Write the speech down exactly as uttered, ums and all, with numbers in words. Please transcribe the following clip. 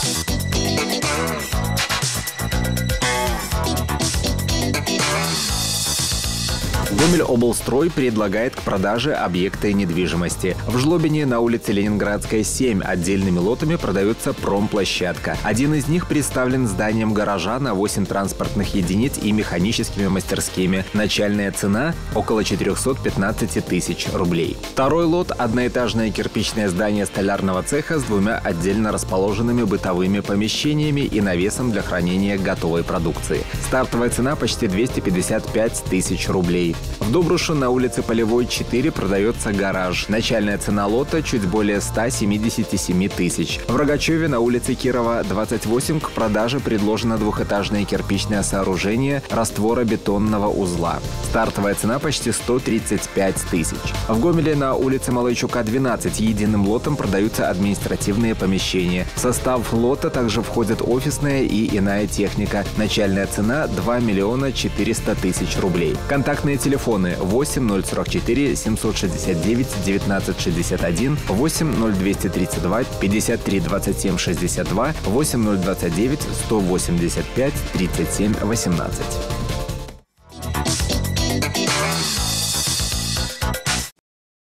Гомель-облстрой предлагает к продаже объекты недвижимости. В Жлобине на улице Ленинградская, семь отдельными лотами продается промплощадка. Один из них представлен зданием гаража на восемь транспортных единиц и механическими мастерскими. Начальная цена – около четырёхсот пятнадцати тысяч рублей. Второй лот – одноэтажное кирпичное здание столярного цеха с двумя отдельно расположенными бытовыми помещениями и навесом для хранения готовой продукции. Стартовая цена – почти двести пятьдесят пять тысяч рублей. В Добруше на улице Полевой, четыре продается гараж. Начальная цена лота чуть более ста семидесяти семи тысяч. В Рогачеве на улице Кирова, двадцать восемь к продаже предложено двухэтажное кирпичное сооружение растворобетонного узла. Стартовая цена почти сто тридцать пять тысяч. В Гомеле на улице Малайчука, двенадцать единым лотом продаются административные помещения. В состав лота также входят офисная и иная техника. Начальная цена два миллиона четыреста тысяч рублей. Контактные телефоны восемь ноль сорок четыре семьсот шестьдесят девять девятнадцать шестьдесят один, восемь ноль двести тридцать два пятьдесят три двадцать семь шестьдесят два, восемь ноль двадцать девять сто восемьдесят пять тридцать семь восемнадцать.